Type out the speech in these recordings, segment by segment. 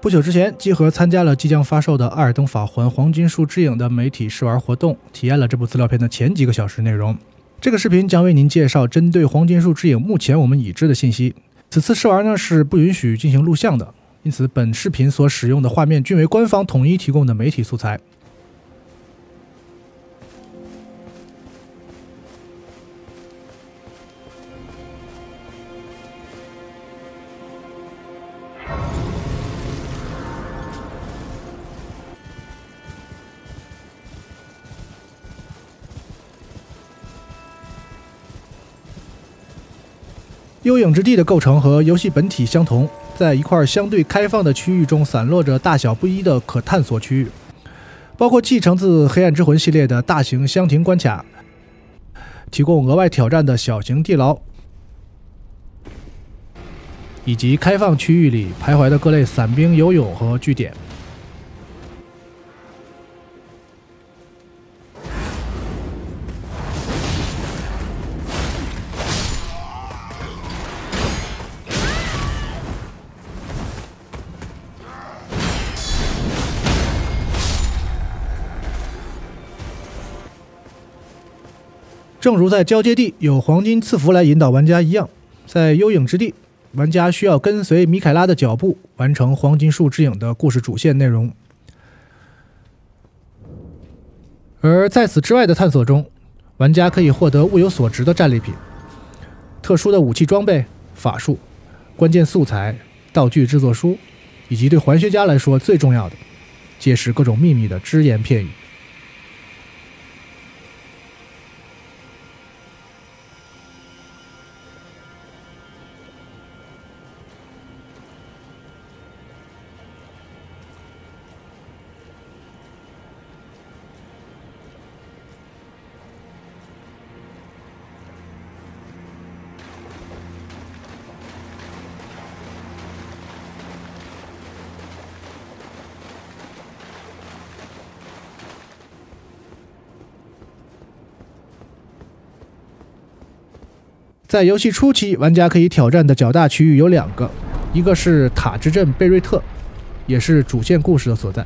不久之前，集合参加了即将发售的《艾尔登法环：黄金树之影》的媒体试玩活动，体验了这部资料片的前几个小时内容。这个视频将为您介绍针对《黄金树之影》目前我们已知的信息。此次试玩呢是不允许进行录像的，因此本视频所使用的画面均为官方统一提供的媒体素材。幽影之地的构成和游戏本体相同，在一块相对开放的区域中散落着大小不一的可探索区域，包括继承自黑暗之魂系列的大型箱庭关卡，提供额外挑战的小型地牢，以及开放区域里徘徊的各类伞兵、游泳和据点。正如在交接地有黄金赐福来引导玩家一样，在幽影之地，玩家需要跟随米凯拉的脚步，完成黄金树之影的故事主线内容。而在此之外的探索中，玩家可以获得物有所值的战利品、特殊的武器装备、法术、关键素材、道具制作书，以及对环学家来说最重要的，揭示各种秘密的只言片语。在游戏初期，玩家可以挑战的较大区域有2个，一个是塔之镇贝瑞特，也是主线故事的所在。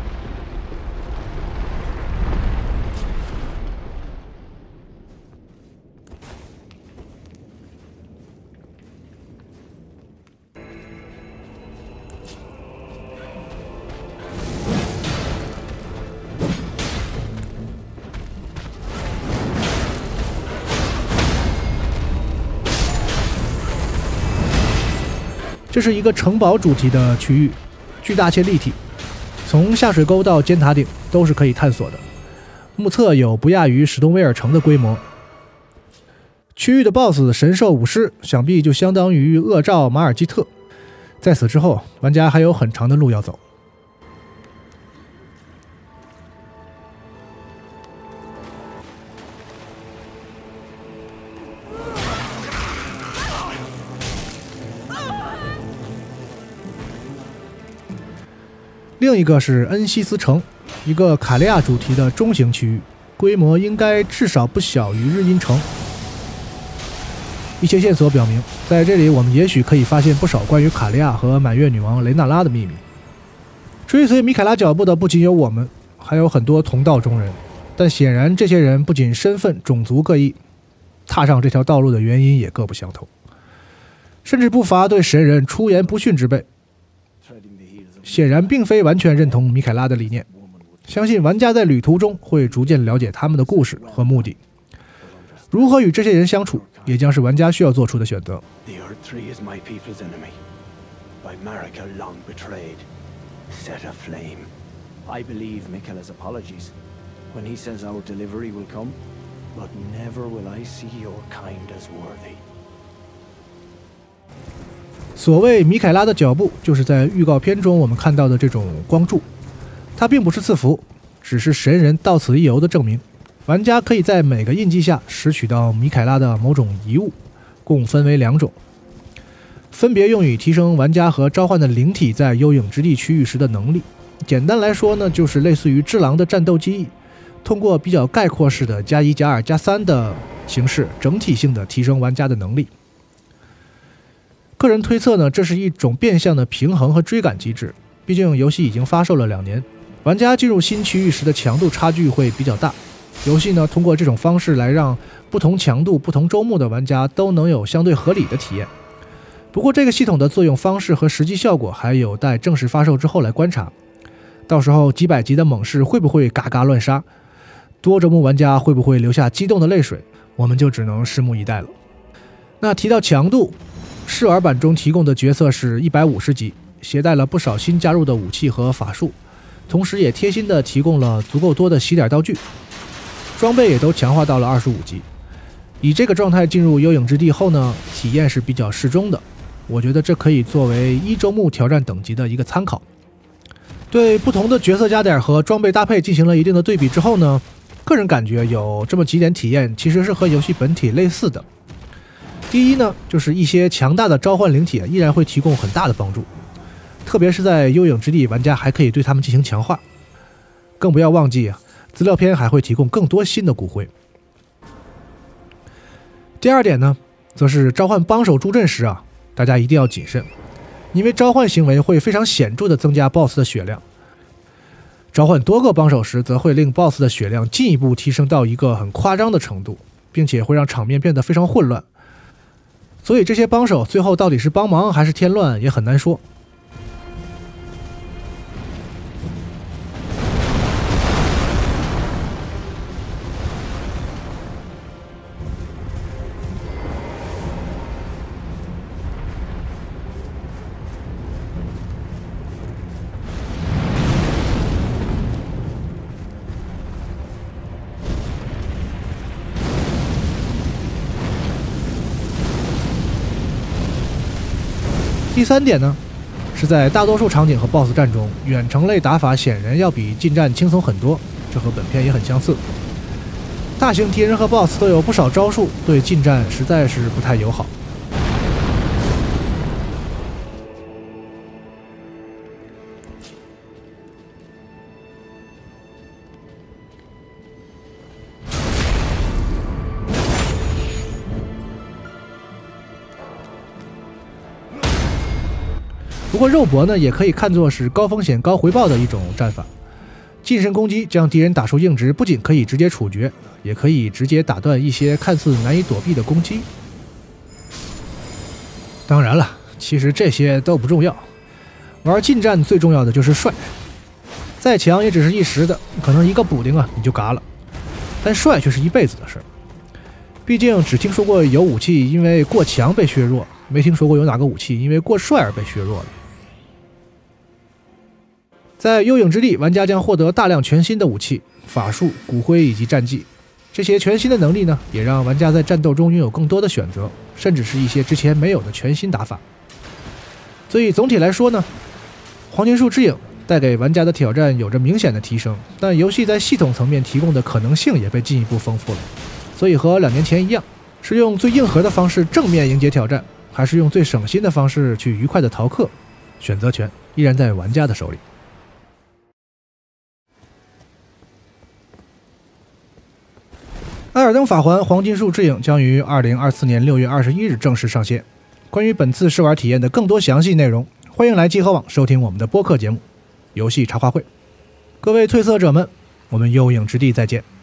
这是一个城堡主题的区域，巨大且立体，从下水沟到尖塔顶都是可以探索的，目测有不亚于史东威尔城的规模。区域的 BOSS 神兽武士想必就相当于恶兆马尔基特，在此之后，玩家还有很长的路要走。另一个是恩西斯城，一个卡利亚主题的中型区域，规模应该至少不小于日阴城。一些线索表明，在这里我们也许可以发现不少关于卡利亚和满月女王雷娜拉的秘密。追随米凯拉脚步的不仅有我们，还有很多同道中人，但显然这些人不仅身份、种族各异，踏上这条道路的原因也各不相同，甚至不乏对神人出言不逊之辈。显然并非完全认同米凯拉的理念，相信玩家在旅途中会逐渐了解他们的故事和目的。如何与这些人相处，也将是玩家需要做出的选择。所谓米凯拉的脚步，就是在预告片中我们看到的这种光柱，它并不是赐福，只是神人到此一游的证明。玩家可以在每个印记下拾取到米凯拉的某种遗物，共分为2种，分别用于提升玩家和召唤的灵体在幽影之地区域时的能力。简单来说呢，就是类似于只狼的战斗记忆，通过比较概括式的+1、+2、+3的形式，整体性的提升玩家的能力。个人推测呢，这是一种变相的平衡和追赶机制， 毕竟游戏已经发售了2年，玩家进入新区域时的强度差距会比较大。游戏呢，通过这种方式来让不同强度、不同周目的玩家都能有相对合理的体验。不过，这个系统的作用方式和实际效果还有待正式发售之后来观察。到时候几百级的猛士会不会嘎嘎乱杀？多周目玩家会不会流下激动的泪水？我们就只能拭目以待了。那提到强度，试玩版中提供的角色是150级，携带了不少新加入的武器和法术，同时也贴心的提供了足够多的洗点道具，装备也都强化到了25级。以这个状态进入幽影之地后呢，体验是比较适中的，我觉得这可以作为1周目挑战等级的一个参考。对不同的角色加点和装备搭配进行了一定的对比之后呢，个人感觉有这么几点体验其实是和游戏本体类似的。第一呢，就是一些强大的召唤灵体依然会提供很大的帮助，特别是在幽影之地，玩家还可以对他们进行强化。更不要忘记资料片还会提供更多新的骨灰。第二点呢，则是召唤帮手助阵时大家一定要谨慎，因为召唤行为会非常显著的增加 BOSS 的血量。召唤多个帮手时，则会令 BOSS 的血量进一步提升到一个很夸张的程度，并且会让场面变得非常混乱。所以这些帮手最后到底是帮忙还是添乱也很难说。第三点呢，是在大多数场景和 BOSS 战中，远程类打法显然要比近战轻松很多，这和本片也很相似。大型敌人和 BOSS 都有不少招数，对近战实在是不太友好。不过肉搏呢，也可以看作是高风险高回报的一种战法。近身攻击将敌人打出硬直，不仅可以直接处决，也可以直接打断一些看似难以躲避的攻击。当然了，其实这些都不重要，玩近战最重要的就是帅。再强也只是一时的，可能一个补丁你就嘎了，但帅却是一辈子的事儿。毕竟只听说过有武器因为过强被削弱，没听说过有哪个武器因为过帅而被削弱了。在幽影之地，玩家将获得大量全新的武器、法术、骨灰以及战绩。这些全新的能力呢，也让玩家在战斗中拥有更多的选择，甚至是一些之前没有的全新打法。所以总体来说呢，黄金树之影带给玩家的挑战有着明显的提升，但游戏在系统层面提供的可能性也被进一步丰富了。所以和2年前一样，是用最硬核的方式正面迎接挑战，还是用最省心的方式去愉快的逃课，选择权依然在玩家的手里。艾尔登法环黄金树之影将于2024年6月21日正式上线。关于本次试玩体验的更多详细内容，欢迎来集合网收听我们的播客节目《游戏茶话会》。各位褪色者们，我们幽影之地再见。